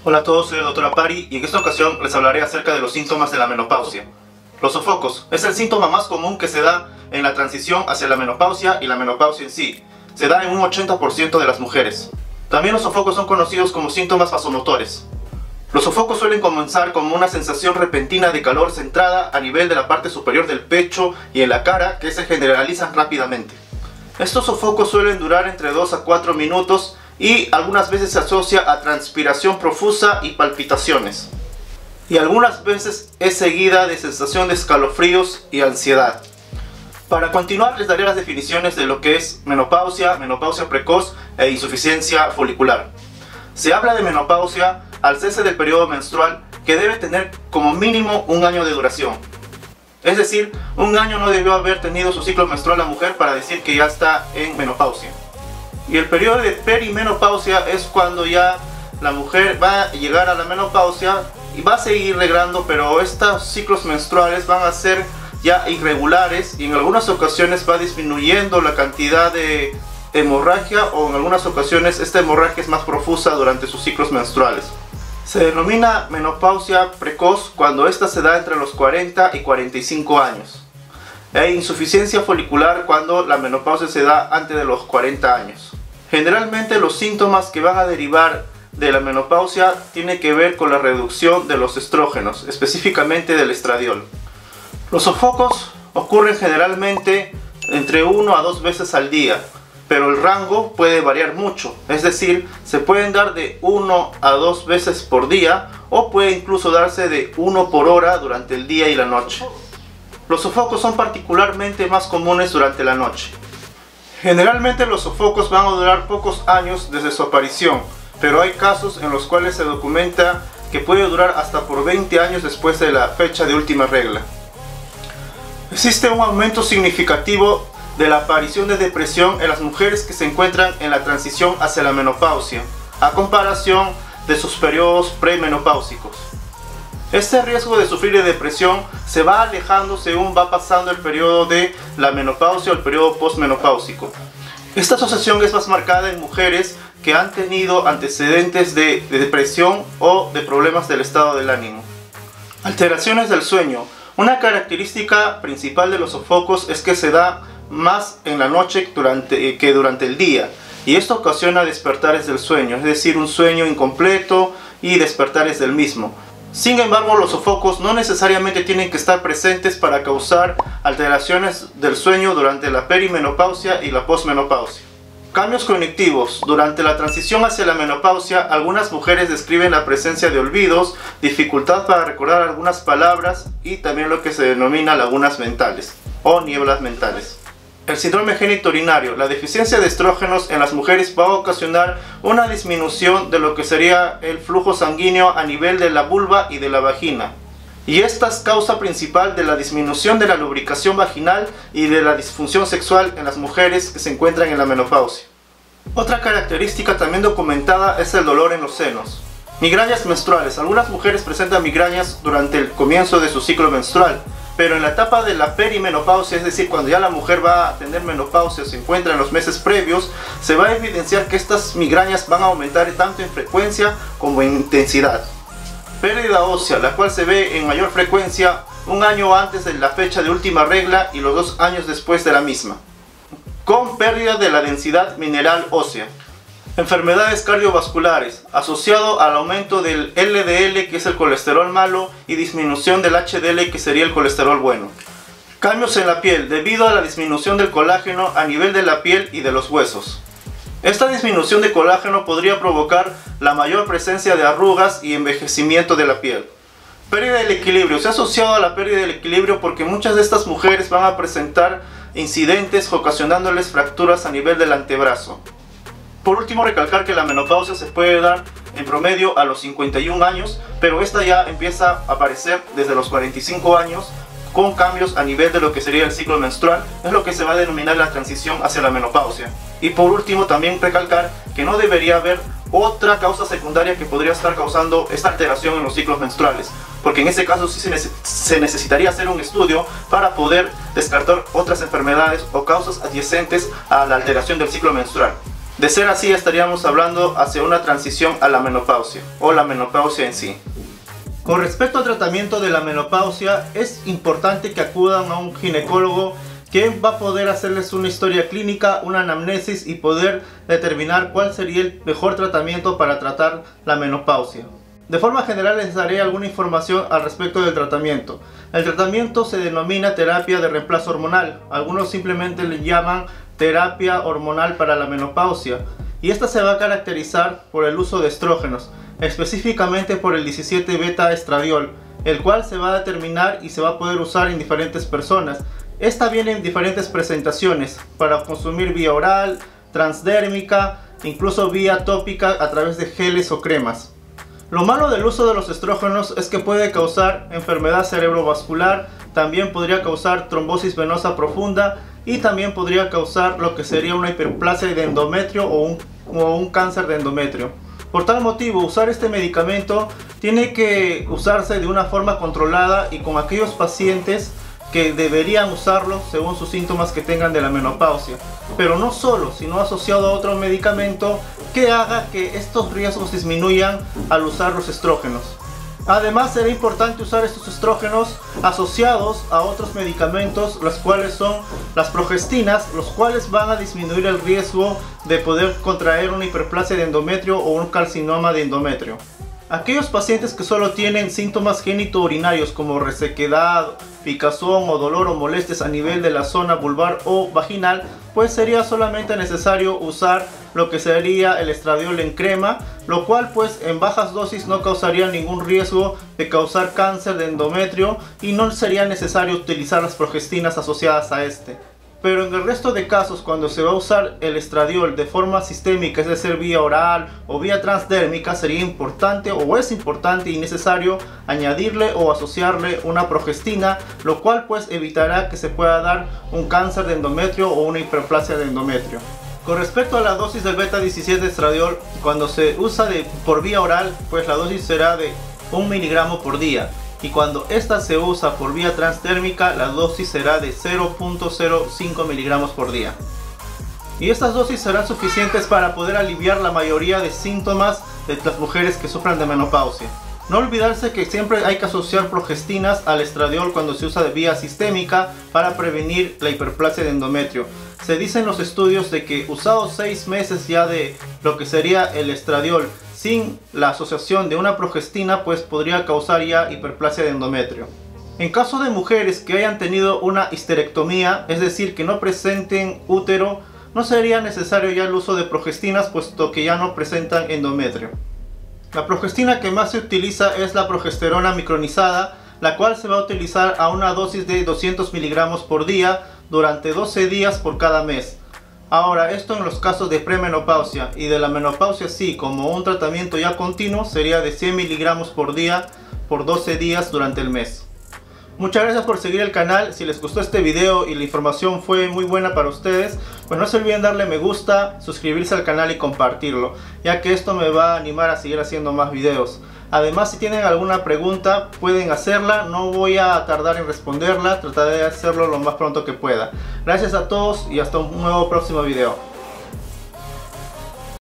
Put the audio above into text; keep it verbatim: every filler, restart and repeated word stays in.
Hola a todos, soy el doctor Apari y en esta ocasión les hablaré acerca de los síntomas de la menopausia. Los sofocos es el síntoma más común que se da en la transición hacia la menopausia y la menopausia en sí. Se da en un ochenta por ciento de las mujeres. También los sofocos son conocidos como síntomas vasomotores. Los sofocos suelen comenzar como una sensación repentina de calor centrada a nivel de la parte superior del pecho y en la cara que se generalizan rápidamente. Estos sofocos suelen durar entre dos a cuatro minutos y algunas veces se asocia a transpiración profusa y palpitaciones. Y algunas veces es seguida de sensación de escalofríos y ansiedad. Para continuar les daré las definiciones de lo que es menopausia, menopausia precoz e insuficiencia folicular. Se habla de menopausia al cese del periodo menstrual que debe tener como mínimo un año de duración. Es decir, un año no debió haber tenido su ciclo menstrual la mujer para decir que ya está en menopausia. Y el periodo de perimenopausia es cuando ya la mujer va a llegar a la menopausia y va a seguir reglando, pero estos ciclos menstruales van a ser ya irregulares y en algunas ocasiones va disminuyendo la cantidad de hemorragia, o en algunas ocasiones esta hemorragia es más profusa durante sus ciclos menstruales. Se denomina menopausia precoz cuando esta se da entre los cuarenta y cuarenta y cinco años. E insuficiencia folicular cuando la menopausia se da antes de los cuarenta años. Generalmente los síntomas que van a derivar de la menopausia tienen que ver con la reducción de los estrógenos, específicamente del estradiol. Los sofocos ocurren generalmente entre una a dos veces al día, pero el rango puede variar mucho, es decir, se pueden dar de una a dos veces por día o puede incluso darse de uno por hora durante el día y la noche. Los sofocos son particularmente más comunes durante la noche. Generalmente los sofocos van a durar pocos años desde su aparición, pero hay casos en los cuales se documenta que puede durar hasta por veinte años después de la fecha de última regla. Existe un aumento significativo de la aparición de depresión en las mujeres que se encuentran en la transición hacia la menopausia, a comparación de sus periodos premenopáusicos. Este riesgo de sufrir de depresión se va alejando según va pasando el periodo de la menopausia o el periodo postmenopáusico. Esta asociación es más marcada en mujeres que han tenido antecedentes de, de depresión o de problemas del estado del ánimo. Alteraciones del sueño. Una característica principal de los sofocos es que se da más en la noche durante, que durante el día, y esto ocasiona despertares del sueño, es decir, un sueño incompleto y despertares del mismo. Sin embargo, los sofocos no necesariamente tienen que estar presentes para causar alteraciones del sueño durante la perimenopausia y la posmenopausia. Cambios cognitivos. Durante la transición hacia la menopausia, algunas mujeres describen la presencia de olvidos, dificultad para recordar algunas palabras y también lo que se denomina lagunas mentales o nieblas mentales. El síndrome genitourinario. La deficiencia de estrógenos en las mujeres va a ocasionar una disminución de lo que sería el flujo sanguíneo a nivel de la vulva y de la vagina. Y esta es causa principal de la disminución de la lubricación vaginal y de la disfunción sexual en las mujeres que se encuentran en la menopausia. Otra característica también documentada es el dolor en los senos. Migrañas menstruales. Algunas mujeres presentan migrañas durante el comienzo de su ciclo menstrual, pero en la etapa de la perimenopausia, es decir, cuando ya la mujer va a tener menopausia, se encuentra en los meses previos, se va a evidenciar que estas migrañas van a aumentar tanto en frecuencia como en intensidad. Pérdida ósea, la cual se ve en mayor frecuencia un año antes de la fecha de última regla y los dos años después de la misma, con pérdida de la densidad mineral ósea. Enfermedades cardiovasculares, asociado al aumento del L D L, que es el colesterol malo, y disminución del H D L, que sería el colesterol bueno. Cambios en la piel, debido a la disminución del colágeno a nivel de la piel y de los huesos. Esta disminución de colágeno podría provocar la mayor presencia de arrugas y envejecimiento de la piel. Pérdida del equilibrio, se ha asociado a la pérdida del equilibrio porque muchas de estas mujeres van a presentar incidentes ocasionándoles fracturas a nivel del antebrazo. Por último, recalcar que la menopausia se puede dar en promedio a los cincuenta y un años, pero esta ya empieza a aparecer desde los cuarenta y cinco años con cambios a nivel de lo que sería el ciclo menstrual, es lo que se va a denominar la transición hacia la menopausia. Y por último, también recalcar que no debería haber otra causa secundaria que podría estar causando esta alteración en los ciclos menstruales, porque en ese caso sí se, neces se necesitaría hacer un estudio para poder descartar otras enfermedades o causas adyacentes a la alteración del ciclo menstrual. De ser así, estaríamos hablando hacia una transición a la menopausia o la menopausia en sí. Con respecto al tratamiento de la menopausia, es importante que acudan a un ginecólogo que va a poder hacerles una historia clínica, una anamnesis y poder determinar cuál sería el mejor tratamiento para tratar la menopausia. De forma general les daré alguna información al respecto del tratamiento. El tratamiento se denomina terapia de reemplazo hormonal. Algunos simplemente le llaman terapia hormonal para la menopausia. Y esta se va a caracterizar por el uso de estrógenos, específicamente por el diecisiete beta estradiol, el cual se va a determinar y se va a poder usar en diferentes personas. Esta viene en diferentes presentaciones, para consumir vía oral, transdérmica, incluso vía tópica a través de geles o cremas. Lo malo del uso de los estrógenos es que puede causar enfermedad cerebrovascular, también podría causar trombosis venosa profunda y también podría causar lo que sería una hiperplasia de endometrio o un, o un cáncer de endometrio. Por tal motivo, usar este medicamento tiene que usarse de una forma controlada y con aquellos pacientes que deberían usarlo según sus síntomas que tengan de la menopausia, pero no solo, sino asociado a otro medicamento que haga que estos riesgos disminuyan al usar los estrógenos. Además, será importante usar estos estrógenos asociados a otros medicamentos, los cuales son las progestinas, los cuales van a disminuir el riesgo de poder contraer una hiperplasia de endometrio o un carcinoma de endometrio. Aquellos pacientes que solo tienen síntomas genitourinarios como resequedad, picazón o dolor o molestias a nivel de la zona vulvar o vaginal, pues sería solamente necesario usar lo que sería el estradiol en crema, lo cual pues en bajas dosis no causaría ningún riesgo de causar cáncer de endometrio y no sería necesario utilizar las progestinas asociadas a este. Pero en el resto de casos, cuando se va a usar el estradiol de forma sistémica, es decir, vía oral o vía transdérmica, sería importante o es importante y necesario añadirle o asociarle una progestina, lo cual pues evitará que se pueda dar un cáncer de endometrio o una hiperplasia de endometrio. Con respecto a la dosis del beta diecisiete estradiol, cuando se usa de, por vía oral, pues la dosis será de un miligramo por día. Y cuando esta se usa por vía transdérmica, la dosis será de cero punto cero cinco miligramos por día. Y estas dosis serán suficientes para poder aliviar la mayoría de síntomas de las mujeres que sufran de menopausia. No olvidarse que siempre hay que asociar progestinas al estradiol cuando se usa de vía sistémica para prevenir la hiperplasia de endometrio. Se dice en los estudios de que usados seis meses ya de lo que sería el estradiol sin la asociación de una progestina, pues podría causar ya hiperplasia de endometrio. En caso de mujeres que hayan tenido una histerectomía, es decir, que no presenten útero, no sería necesario ya el uso de progestinas, puesto que ya no presentan endometrio. La progestina que más se utiliza es la progesterona micronizada, la cual se va a utilizar a una dosis de doscientos miligramos por día durante doce días por cada mes. Ahora, esto en los casos de premenopausia, y de la menopausia sí, como un tratamiento ya continuo, sería de cien miligramos por día por doce días durante el mes. Muchas gracias por seguir el canal. Si les gustó este video y la información fue muy buena para ustedes, pues no se olviden darle me gusta, suscribirse al canal y compartirlo, ya que esto me va a animar a seguir haciendo más videos. Además, si tienen alguna pregunta pueden hacerla, no voy a tardar en responderla, trataré de hacerlo lo más pronto que pueda. Gracias a todos y hasta un nuevo próximo video.